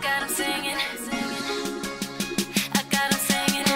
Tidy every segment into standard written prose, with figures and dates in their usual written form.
got 'em singing. I got 'em singing.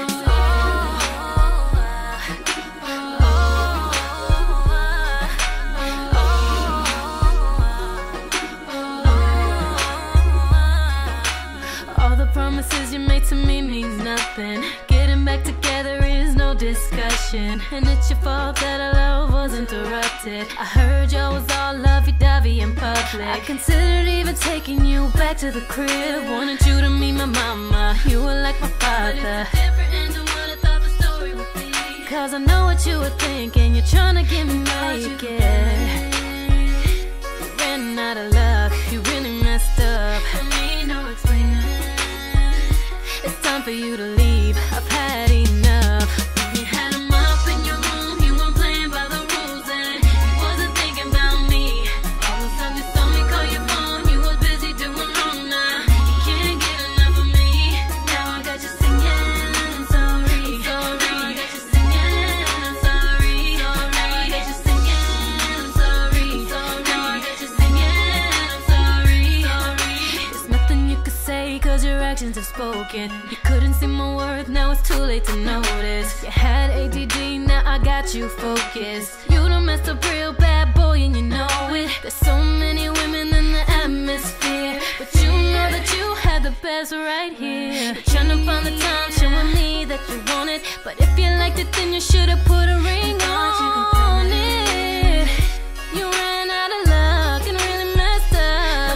All the promises you made to me means nothing. Getting back together is no discussion, and it's your fault that our love was interrupted. I heard y'all was all lovey-dovey in public. I considered even taking you back to the crib. Wanted you to meet my mama, you were like my father. Cause I know what you were thinking, you're trying to get me naked. You ran out of luck, you really messed up. It's time for you to leave, I've had enough. You had 'em up in your room, you weren't playing by the rules, and you wasn't thinking about me. All those times you saw me call your phone, you were busy doing wrong. Now you can't get enough of me. Now I got you singing, I'm sorry. Now I got you singing, I'm sorry. Now I got you singing, I'm sorry. Now I got you singing, I'm sorry. There's nothing you could say, cause your actions have spoken. You couldn't see my worth, now it's too late to notice. You had ADD, now I got you focused. You done messed up real bad, boy, and you know it. There's so many women in the atmosphere, but you know that you had the best right here. You're trying to find the time, showing me that you want it, but if you liked it, then you should've put a ring on it. You ran out of luck and really messed up.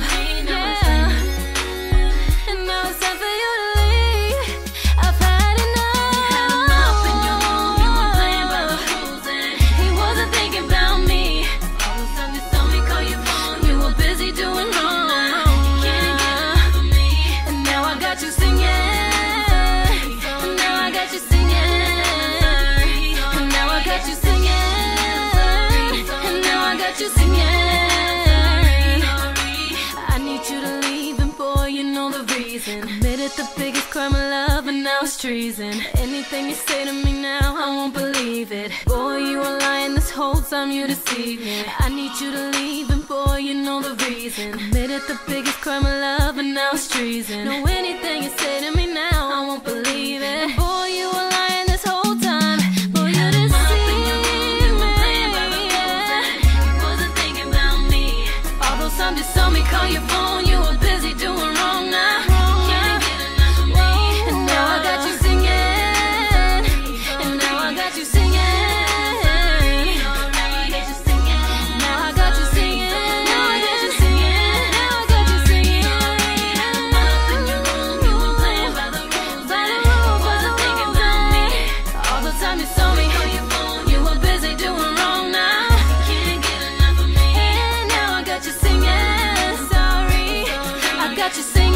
Yeah. And now it's time for you to leave. I've had enough. You had 'em up in your room, you weren't playing by the rules, and he wasn't thinking about me. All those times you saw me call your phone, you were busy doing wrong. You can't get enough of me. And now I got you singing. And now I got you singing. And now I got you singing. And now I got you singing. I need you to leave, and boy, you know the reason. Committed the biggest crime of love, and now it's treason. Anything you say to me now, I won't believe it. Boy, you were lying this whole time, you deceived me. I need you to leave, and boy, you know the reason. Committed the biggest crime of love, and now it's treason. No, anything you say to me now, I won't believe it. Boy, you were lying this whole time. Boy, you deceived me. All those times you saw me call your phone, you were busy doing wrong. Now can't get enough of me. And now I got you singing. And now I got you singing. Now I got you singing. Now I got you singing. Now I got you singing. Now I got you singing. Up in your room, you were playing by the rules, wasn't thinking about me. All the time you saw me call your phone, you were busy doing wrong. Now can't get enough of me. And now I got you singing, sorry. I got you singing.